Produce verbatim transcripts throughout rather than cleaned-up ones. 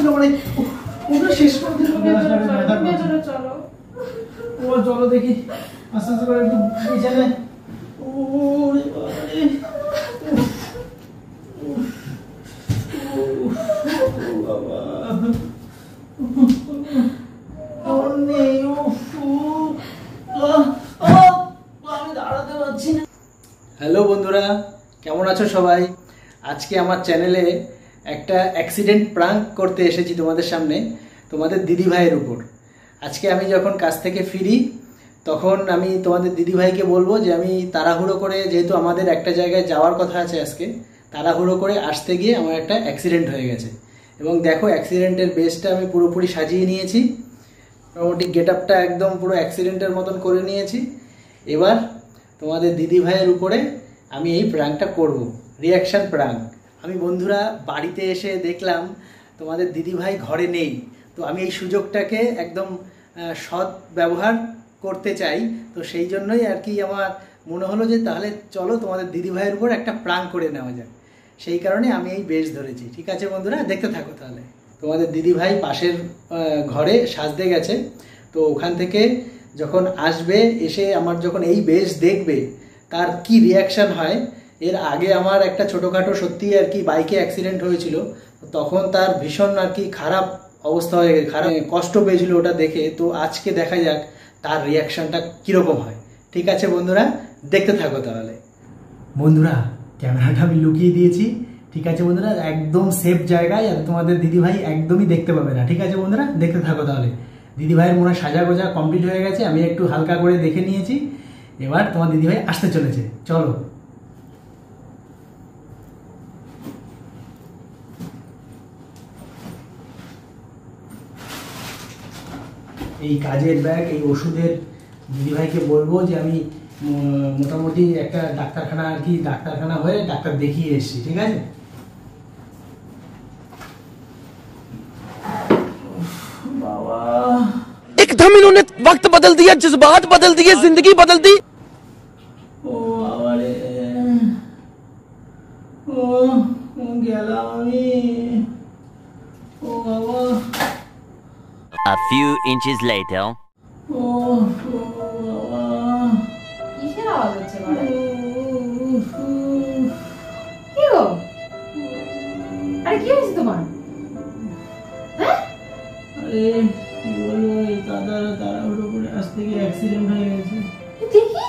মানে ওটা শেষ করে দিল। চলো ও চলো দেখি আস্তে আস্তে করে একটু বিছানে। ওরে বাবারে বাবা আমি দাঁড়াতে পারছি না। হ্যালো বন্ধুরা, কেমন আছো সবাই? আজকে আমার চ্যানেলে একটা অ্যাক্সিডেন্ট প্রাঙ্ক করতে এসেছি তোমাদের সামনে, তোমাদের দিদি ভাইয়ের উপর। আজকে আমি যখন কাজ থেকে ফিরি তখন আমি তোমাদের দিদি ভাইকে বলবো যে আমি তাড়াহুড়ো করে, যেহেতু আমাদের একটা জায়গায় যাওয়ার কথা আছে আজকে, তাড়াহুড়ো করে আসতে গিয়ে আমার একটা অ্যাক্সিডেন্ট হয়ে গেছে। এবং দেখো অ্যাক্সিডেন্টের বেসটা আমি পুরোপুরি সাজিয়ে নিয়েছি, মোটামুটি গেট আপটা একদম পুরো অ্যাক্সিডেন্টের মতন করে নিয়েছি। এবার তোমাদের দিদি ভাইয়ের উপরে আমি এই প্রাঙ্কটা করব, রিয়াকশান প্রাঙ্ক। আমি বন্ধুরা বাড়িতে এসে দেখলাম তোমাদের দিদি ভাই ঘরে নেই, তো আমি এই সুযোগটাকে একদম সৎ ব্যবহার করতে চাই। তো সেই জন্যই আর কি আমার মনে হলো যে তাহলে চলো তোমাদের দিদি ভাইয়ের উপর একটা প্রাঙ্ক করে নেওয়া যায়, সেই কারণে আমি এই বেশ ধরেছি। ঠিক আছে বন্ধুরা, দেখতে থাকো তাহলে। তোমাদের দিদি ভাই পাশের ঘরে সাজতে গেছে, তো ওখান থেকে যখন আসবে, এসে আমার যখন এই বেশ দেখবে তার কি রিয়াকশান হয়। এর আগে আমার একটা ছোটোখাটো সত্যি আর কি বাইকে অ্যাক্সিডেন্ট হয়েছিল, তখন তার ভীষণ আর কি খারাপ অবস্থা হয়ে গেছে, খারাপ কষ্ট পেয়েছিল ওটা দেখে। তো আজকে দেখা যাক তার রিয়াকশানটা কীরকম হয়। ঠিক আছে বন্ধুরা, দেখতে থাকো তাহলে। বন্ধুরা ক্যামেরাটা আমি লুকিয়ে দিয়েছি, ঠিক আছে বন্ধুরা, একদম সেফ জায়গায়, আর তোমাদের দিদিভাই একদমই দেখতে পাবে না। ঠিক আছে বন্ধুরা, দেখতে থাকো তাহলে। দিদিভাইয়ের মনে হয় সাজা গোজা কমপ্লিট হয়ে গেছে, আমি একটু হালকা করে দেখে নিয়েছি। এবার তোমার দিদিভাই আসতে চলেছে, চলো। এই কাজের ব্যাগ, এই ওষুধের দিদিভাইকে বলবো যে আমি মোটামুটি একটা ডাক্তারখানা আর কি ডাক্তারখানা হয়ে ডাক্তার দেখিয়ে এসেছি। ঠিক আছে, বাবা एकदम इन्होंने वक्त बदल दिया, जज्बात बदल दिए, जिंदगी बदल दी। ও আরে ও গেলাম আমি, ও বাবা। A few inches later. ও বাবা, কিসের আওয়াজ হচ্ছে বাবা? কি গো? আরে কি হয়েছে তোমার? হ্যাঁ? আরে কি বলবো, এই দাদা তাড়াহুড়ো করে আসতে গিয়ে অ্যাক্সিডেন্ট হয়ে গেছে। দেখি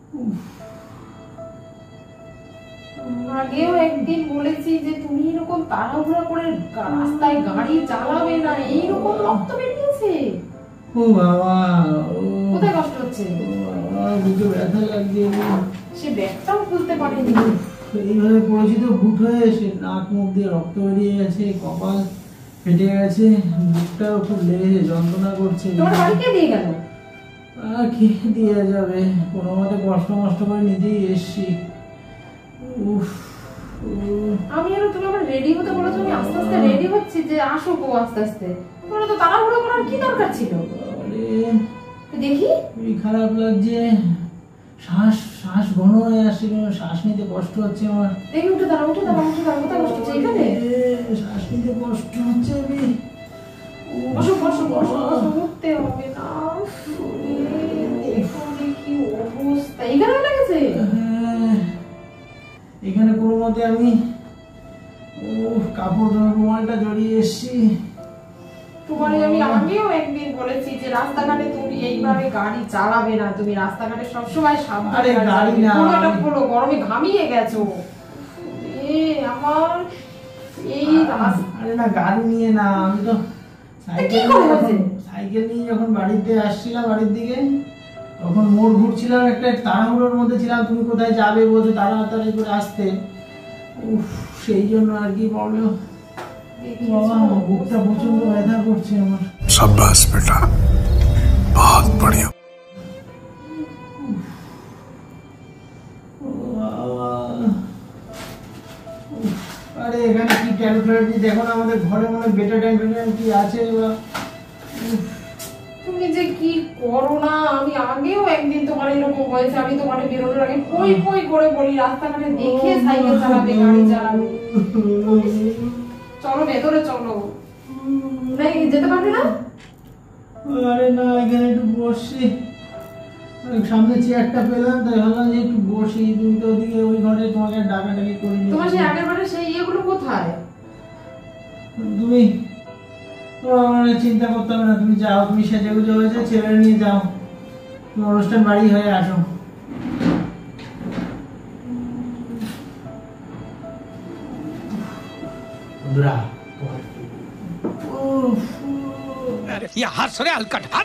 আগেও একদিন বলেছি যে তুমি এরকম তাড়াহুড়া করে রাস্তায় গাড়ি চালাবে না, এইরকম রক্ত বেরিয়েছে। ও বাবা, কোথায় কষ্ট হচ্ছে? বুকে ব্যথা লাগছে, সে ব্যাগটাও খুলতে পারেনি। এইভাবে পড়েছি তো হুট হয়ে, সে নাক মুখ দিয়ে রক্ত বেরিয়ে গেছে, কপাল ফেটে গেছে, বুকটাও খুব লেগেছে, যন্ত্রণা করছে। তোমার বাড়ি কে দিয়ে গেল? আর কে দিয়ে যাবে, কোনো মতে কষ্ট মষ্ট করে নিজেই এসছি। আমি আরো তুমি আমার রেডি হতে বলেছো, আমি আস্তে আস্তে রেডি হচ্ছি যে আসো গো আস্তে আস্তে। তোমার তো তাড়াহুড়ো করার কি দরকার ছিল? দেখি খুবই খারাপ লাগছে, শ্বাস শ্বাস ঘন হয়ে আসছে, শ্বাস নিতে কষ্ট হচ্ছে আমার। দেখি উঠে দাঁড়া, উঠে দাঁড়া, উঠে দাঁড়া। কোথায় কষ্ট হচ্ছে? এখানে শ্বাস নিতে কষ্ট হচ্ছে। আমি বসো বসো বসো বসো, উঠতে হবে না। দেখো কি অবস্থা, এখানে লেগেছে। এখানে কোনো মতে আমি কাপড় ধোয়ার রুমালটা জড়িয়ে এসছি। তোমারে আমি আগেও একদিন বলেছি যে রাস্তাঘাটে তুমি এইভাবে গাড়ি চালাবে না, তুমি রাস্তাঘাটে সবসময় সাবধানে। আরে গাড়ি না, পুরোটা পুরো গরমে ঘামিয়ে গেছো। এ আমার এই আরে না গাড়ি নিয়ে না, আমি তো সাইকেল সাইকেল নিয়ে যখন বাড়িতে আসছিলাম, বাড়ির দিকে, তখন মোড় ঘুরছিলাম, একটা তাড়াহুড়োর মধ্যে ছিলাম। তুমি কোথায় যাবে বলছো, তাড়াতাড়ি করে আসতে, উফ সেই জন্য আর কি প্রবলেম। বাবা বুকটা প্রচন্ড ব্যথা করছে আমার। शाबाश बेटा, बहुत बढ़िया। আরে এখানে কি ট্যাবলেট দেখো না, আমাদের ঘরে মনে বেটা ট্যাবলেট কি আছে। তুমি যে কি করো না, আমি আগেও একদিন তোমার এরকম হয়েছে, আমি তোমার বেরোনোর আগে কই কই করে বলি রাস্তাঘাটে দেখে সাইকেল চালাবে, গাড়ি চালাবে। চলো ভেতরে চলো। নাই যেতে পারবি না? আরে না, এখানে একটু বসি, সামনে চেয়ারটা পেলাম তাই ভাবলাম যে একটু বসি। তুমি তো ওদিকে ওই ঘরে তোমাকে ডাকাডাকি করিনি। তোমার সেই আগের বারে সেই ইয়েগুলো কোথায়? তুমি তোমার চিন্তা করতে হবে না, তুমি যাও, তুমি সেজে গুজে হয়েছে ছেলে নিয়ে যাও, তুমি অনুষ্ঠান বাড়ি হয়ে আসো। বন্ধুরা ये हंस रहे हलकट हंस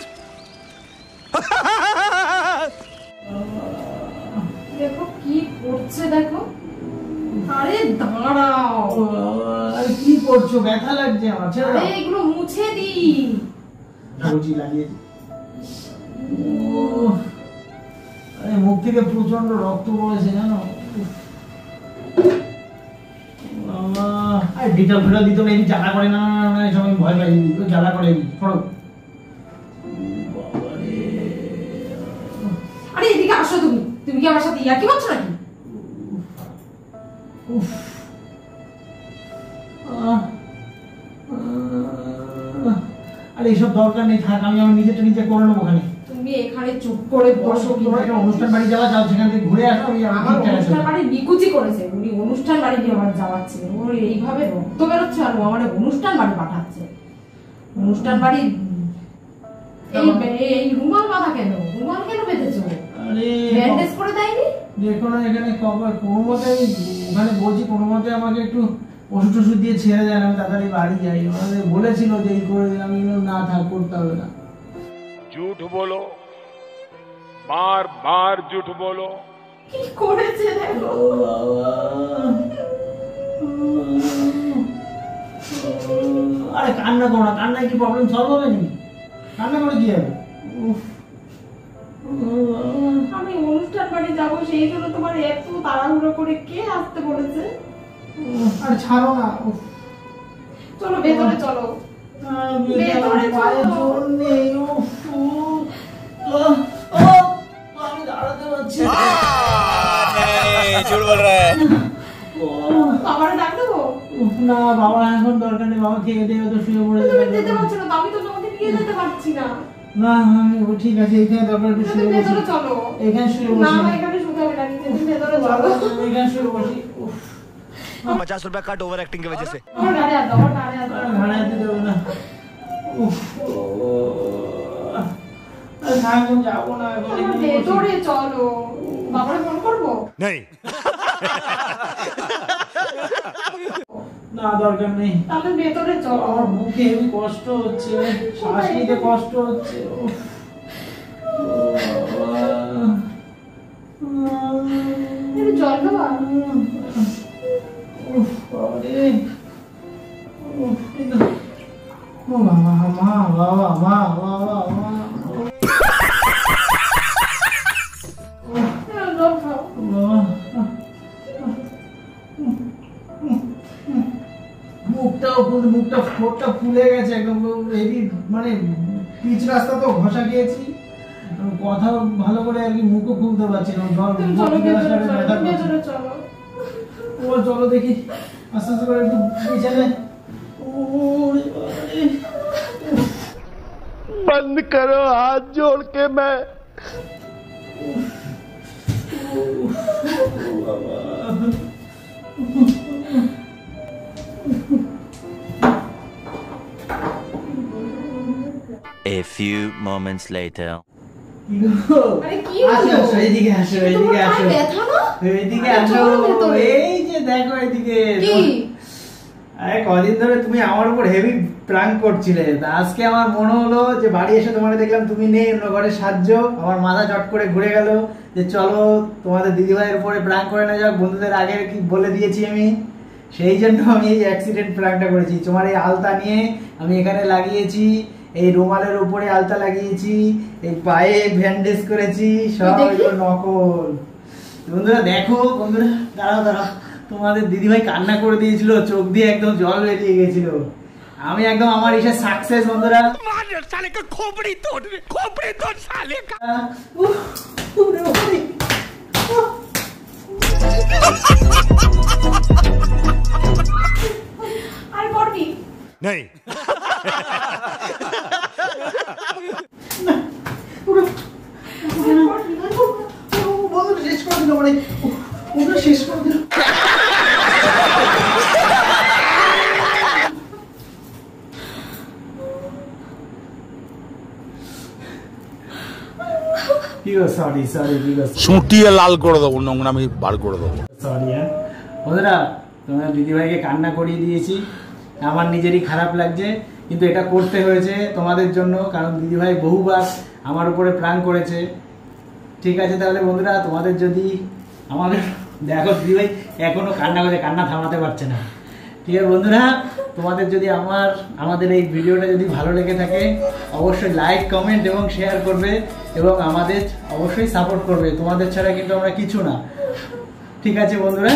দেখো কি করছে, দেখো। আরে দাঁড়াও, আরে কি করছো? ব্যথা লাগছে আমার, ছেড়ে দাও। আরে এগুলো মুছে দি। রুচি লাগিয়ে, আরে মুখ থেকে প্রচন্ড রক্ত পড়েছে জানো। আরে ডিটেল ফেরত দিতে হবে, জ্বালা করে না না না, সবাই ভয় পাই, জ্বালা করে ফটো। আরে এদিকে আসো, তুমি তুমি কি আমার সাথে ইয়া কি করছো নাকি? উফ, আরে এইসব দরকার নেই, থাক, আমি আমার নিজেটা নিজে করে নেবো। ওখানে তুমি এখানে চুপ করে বসো। তোমার একটা অনুষ্ঠান বাড়ি যাওয়া, যাও সেখান থেকে ঘুরে আসো। আমি আমার অনুষ্ঠান বাড়ি নিকুচি করেছে, উনি অনুষ্ঠান বাড়ি নিয়ে আমার যাওয়াচ্ছে, ও এইভাবে রক্ত বেরোচ্ছে আর ও আমার অনুষ্ঠান বাড়ি পাঠাচ্ছে। অনুষ্ঠান বাড়ি এই এই রুমাল বাঁধা কেন? রুমাল কেন বেঁধেছো? আরে ব্যান্ডেজ করে দেয়নি? দেখো না এখানে কভার, কোনো মতে আমি ওখানে বলছি, কোনো মতে আমাকে একটু ওষুধ টষুধ দিয়ে ছেড়ে দেন, আমি তাড়াতাড়ি বাড়ি যাই। আমাদের বলেছিল যে এই করে, আমি না থাক, করতে হবে না। झूठ बोलो, बार बार झूठ बोलो। কি করেছে দেখো। ও বাবা, আরে কান্না করো না, কান্নায় কি প্রবলেম সলভ হবে নাকি? কান্না করে কি হবে? আমি অনুষ্ঠান বাড়ি যাবো, সেই জন্য তোমার এত তাড়াহুড়ো করে কে আসতে বলেছে? আর ছাড়ো না। চলো ভেতরে চলো। ভেতরে চলো। আমি দাঁড়াতে পারছি झूठ बोल रहा है বাবারে ডাক দেবো? না, বাবা এখন দরকার নেই, বাবা খেয়ে দিয়ে তো শুয়ে পড়ে তুমি যেতে পারছো না, আমি তো তোমাকে নিয়ে যেতে পারছি না। না, আমি ঠিক আছে, এখানে দরকার একটু শুয়ে বসি। ভেতরে চলো। এখানে শুয়ে না বসি। না, এখানে শুতে হবে না, তুমি ভেতরে চলো। এখানে শুয়ে বসি। पचास रुपया कट ओवर एक्टिंग की वजह से আমার গাড়ি আর দাও, আমার গাড়ি আর দাও। ভাড়া দিতে দেবো না। উফ, আরে থাক, আমি যাবো না এখন। আমার ভেতরে চলো। বাবারে ফোন করবো? नहीं না, দরকার নেই। তাহলে ভেতরে চলো। আমার বুকে হেবি কষ্ট হচ্ছে, শ্বাস নিতে কষ্ট হচ্ছে। উফ, একটু জল খাবা? উফ, বাবারে। উফ, কিন্তু ও বাবা, মা, বাবা, মা, বাবা, মা। জল খাও। বাবা, মুখটাও ফুলে, মুখটা ঠোঁটটা ফুলে গেছে একদম, হেভি মানে পিচ রাস্তা তো ঘষা খেয়েছি, কথা ভালো করে আর কি মুখও খুলতে পারছি না। জল তুমি চলো ভেতরে চলো, ভেতরে চলো। ও চলো দেখি, আস্তে আস্তে করে একটু পিছনে। ওরে বাবারে। बंद करो हाथ जोड़ के मैं A few moments later. আরে কি আসো, হলো? আসো, এদিকে আসো, এদিকে আসো, তোমার ব্যথা না? এদিকে আরে আসো। চলো ভেতরে। এই যে দেখো এদিকে। কি? আরে কদিন ধরে তুমি আমার উপর হেভি প্রাঙ্ক করছিলে, তা আজকে আমার মনে হলো যে বাড়ি এসে তোমাকে দেখলাম তুমি নেই, অন্য ঘরে সাহায্য, আমার মাথা চট করে ঘুরে গেল যে চলো তোমাদের দিদিভাইয়ের উপরে প্রাঙ্ক করে না যাক, বন্ধুদের আগে কি বলে দিয়েছি আমি, সেই জন্য আমি এই অ্যাক্সিডেন্ট প্রাঙ্কটা করেছি। তোমার এই আলতা নিয়ে আমি এখানে লাগিয়েছি, এই রুমালের উপরে আলতা লাগিয়েছি, এই পায়ে ব্যান্ডেজ করেছি, সব এগুলো নকল। বন্ধুরা দেখো, বন্ধুরা দাঁড়াও দাঁড়াও, তোমাদের দিদিভাই কান্না করে দিয়েছিল, চোখ দিয়ে একদম জল বেরিয়ে গেছিল। আমি একদম আমার ইসে সাকসেস বন্ধুরা। साले का खोपड़ी तोड़ खोपड़ी तोड़ साले का উফ, ওরে বাবারে। আর করবি? नहीं গো সরি সরি কি গো ছুটিয়ে লাল করে দেবো, নোংরামি বার করে দেবো। সরি হ্যাঁ বন্ধুরা, তোমার দিদিভাইকে কান্না করিয়ে দিয়েছি, আমার নিজেরই খারাপ লাগছে, কিন্তু এটা করতে হয়েছে তোমাদের জন্য, কারণ দিদিভাই বহুবার আমার উপরে প্রাঙ্ক করেছে। ঠিক আছে তাহলে বন্ধুরা, তোমাদের যদি আমাদের দেখো দিদিভাই এখনো কান্না করছে, কান্না থামাতে পারছে না। ঠিক আছে বন্ধুরা, তোমাদের যদি আমার আমাদের এই ভিডিওটা যদি ভালো লেগে থাকে অবশ্যই লাইক কমেন্ট এবং শেয়ার করবে এবং আমাদের অবশ্যই সাপোর্ট করবে, তোমাদের ছাড়া কিন্তু আমরা কিছু না। ঠিক আছে বন্ধুরা,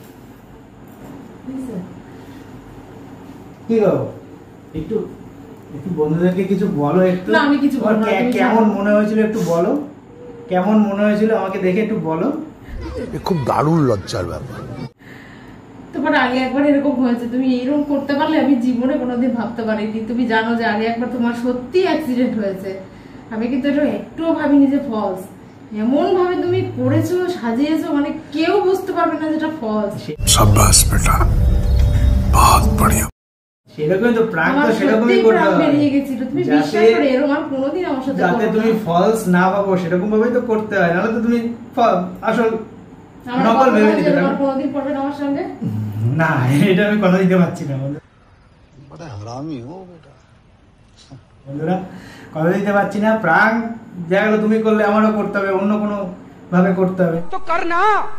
কি গো একটু একটু বন্ধুদেরকে কিছু বলো, একটু না আমি কিছু বলবো না, তুমি কেমন জানো। মনে হয়েছিল একটু বলো, কেমন মনে হয়েছিল আমাকে দেখে একটু বলো। এ খুব দারুণ লজ্জার ব্যাপার। তোমার আগে একবার এরকম হয়েছে, তুমি এরকম করতে পারলে আমি জীবনে কোনোদিন ভাবতে পারিনি। তুমি জানো যে আগে একবার তোমার সত্যি অ্যাক্সিডেন্ট হয়েছে, আমি কিন্তু এটা একটুও ভাবিনি যে ফলস। এমন ভাবে তুমি করেছো, সাজিয়েছো, মানে কেউ বুঝতে পারবে না যেটা ফলস। शाबाश बेटा, बहुत बढ़िया। সেরকমই তো প্রাঙ্ক, আমার তো সত্যি সেরকমই করতে প্রাণ হবে বেরিয়ে গেছিল, তুমি যাতে- বিশ্বাস করে এরকম আর কোনোদিন আমার সাথে যাতে করো না। তুমি ফলস না ভাবো, সেরকম ভাবেই তো করতে হয়, নাহলে তো তুমি ফ- আসল আমার নকল কথা ভেবে বলে নিতে যে পারো। তোমার কোনোদিন পড়বে না আমার সঙ্গে। না এটা আমি কথা দিতে পারছি না বন্ধু। बड़ा हरामी हो बेटा। বন্ধুরা কথা দিতে পারছি না, প্রাঙ্ক যেগুলো তুমি করলে আমারও করতে হবে, অন্য কোনো ভাবে করতে হবে। तो करना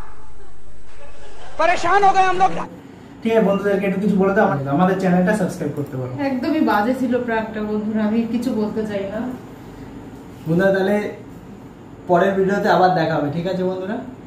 परेशान हो गए हम लोग। ঠিক আছে বন্ধুদেরকে একটু কিছু বলে দাও, আমাদের- আমাদের চ্যানেলটা সাবস্ক্রাইব করতে পারো। একদমই বাজে ছিল প্রাঙ্কটা বন্ধুরা, আমি কিছু বলতে চাই না। বন্ধুরা তাহলে পরের ভিডিওতে আবার দেখা হবে, ঠিক আছে বন্ধুরা।